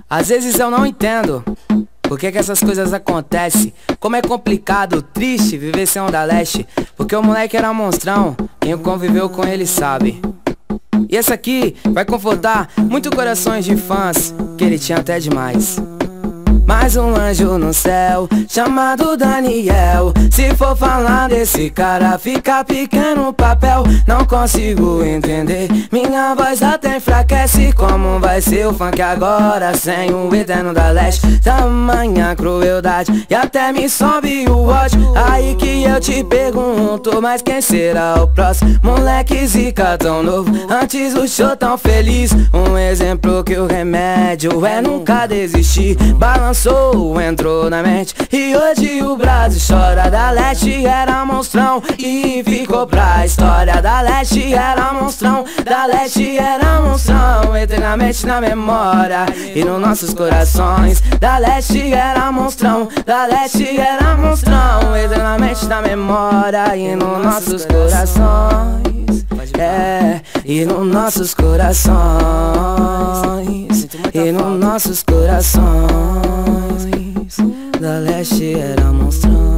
Às vezes eu não entendo por que essas coisas acontecem. Como é complicado, triste viver sem Onda Leste. Porque o moleque era monstrão, quem conviveu com ele sabe. E essa aqui vai confortar muito corações de fãs, que ele tinha até demais. Mais um anjo no céu, chamado Daniel. Se for falar desse cara, fica pequeno o papel. Não consigo entender, minha voz até enfraquece. Como vai ser o funk agora, sem o eterno da leste? Tamanha crueldade, e até me sobe o ódio. Aí que eu te pergunto, mas quem será o próximo? Moleque zica tão novo, antes o show tão feliz. Um exemplo que o remédio é nunca desistir. Balançou, entrou na mente, e hoje o Brasil chora. Da Leste era monstrão e ficou pra história. Da Leste era monstrão, da Leste era monstrão, eternamente na memória e nos nossos corações. Da Leste era monstrão, da Leste era monstrão, eternamente na memória e nos nossos corações. É, e nos nossos corações, e nos nossos corações. Da Leste era monstrão,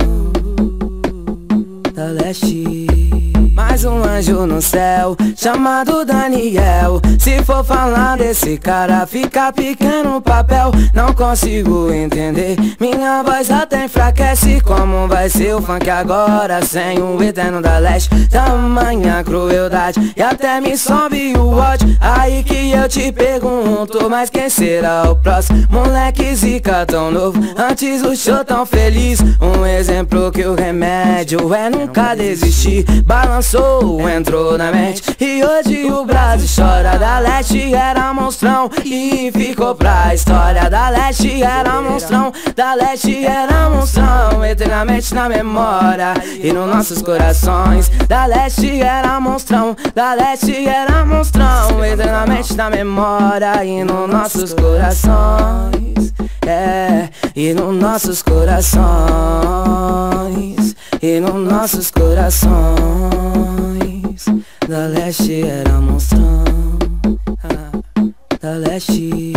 da Leste. Mais um anjo no céu, chamado Daniel. Se for falar desse cara, fica pequeno o papel. Não consigo entender, minha voz até enfraquece. Como vai ser o funk agora, sem o eterno da leste? Tamanha crueldade, e até me sobe o ódio. Aí que eu te pergunto, mas quem será o próximo? Moleque zica tão novo, antes o show tão feliz. Um exemplo que o remédio é nunca desistir. Balançou, entrou na mente, e hoje o Brasil chora. Da Leste era monstrão e ficou pra história. Da Leste era monstrão, da Leste era monstrão, eternamente na memória e nos nossos corações. Da Leste era monstrão, da Leste era monstrão, eternamente na memória e nos nossos corações. É, e nos nossos corações, e nos nossos corações. Da Leste era monstrão, da Leste.